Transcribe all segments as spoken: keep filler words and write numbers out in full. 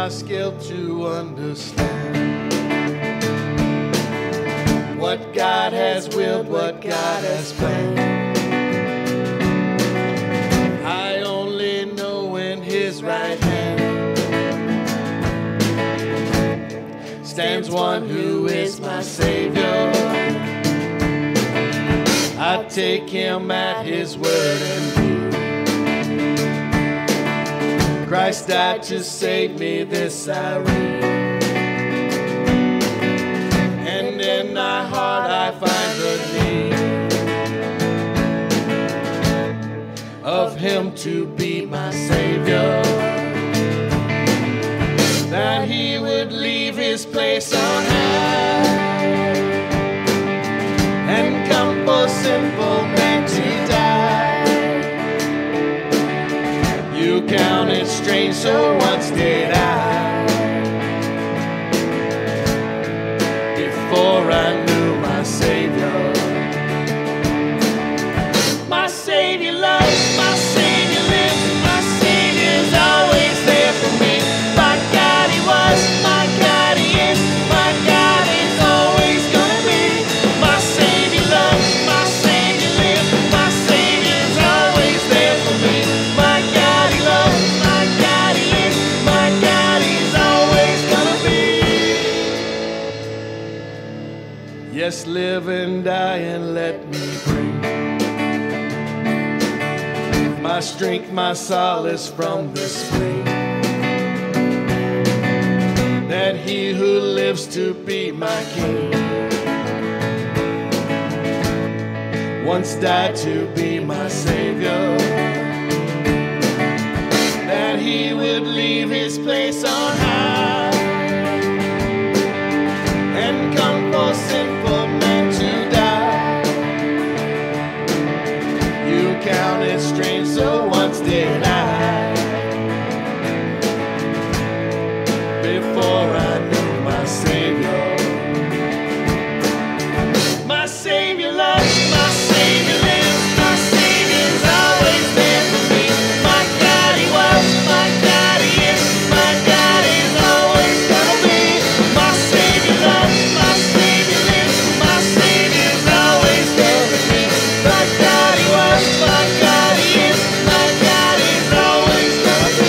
my skill to understand what God has willed, what God has planned. I only know in His right hand stands one who is my Savior. I take Him at His word and do. Christ died to save me, this I read. And in my heart I find the need of Him to be my Savior. That He would leave His place on high and come for sinful men to die. You count it strange, so once did I, before I knew my Savior. My Savior loves, my Savior lives, my Savior's always there for me. My God He was, my God He is, my God is always gonna be. My Savior loves, my Savior lives, my Savior's always there for me. My God He loves, my God He is, my God He's always gonna be. Yes, live and die and let me bring my strength, my solace from the spring. That He who lives to be my King once died to be my Savior. That He would leave His place on high and come for sinful men to die. You count it strange, so once did I, before I knew my Savior. My Savior loves, my Savior lives, my Savior's always there for me. My God He was, my God He is, my God is always gonna be. My Savior loves, my Savior lives, my Savior's always there for me. My God He was, my God He is, my God is always gonna be.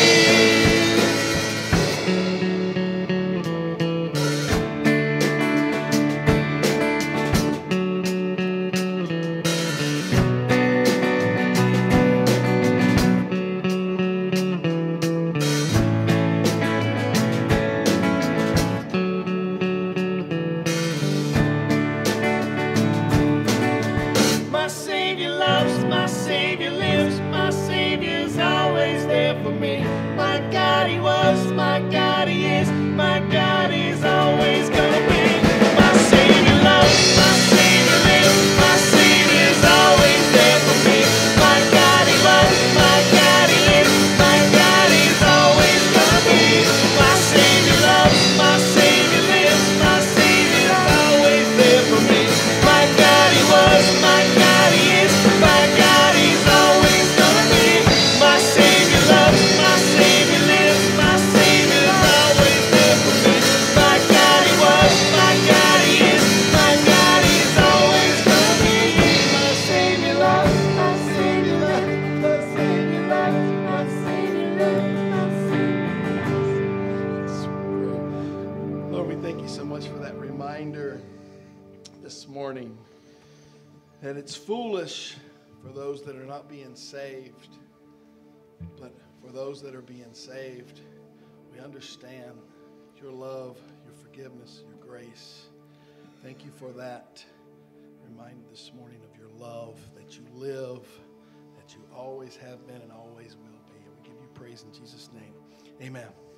My Savior loves, my Savior lives, my Savior's always there for me. My God He was, my God He is, my God is always gonna be. My Savior loves, my Savior lives, my Savior's always there for me. My God He was, my God He is, my God is always gonna be. My Savior loves, my Savior lives, my Savior's always there for me. My God He was, my God He is, my God He's always gonna be. My Savior loves, my Savior lives, my Savior's always there for me. My God He was, my God He is, my God He's always gonna be. My Savior loves, my Savior loves, my Savior loves, my Savior lives, my Savior lives. Lord, we thank you so much for that reminder this morning that it's foolish for those that are not being saved, but for those that are being saved, we understand your love, your forgiveness, your grace. Thank you for that reminder this morning of your love, that you live, that you always have been and always will be. And we give you praise in Jesus' name. Amen.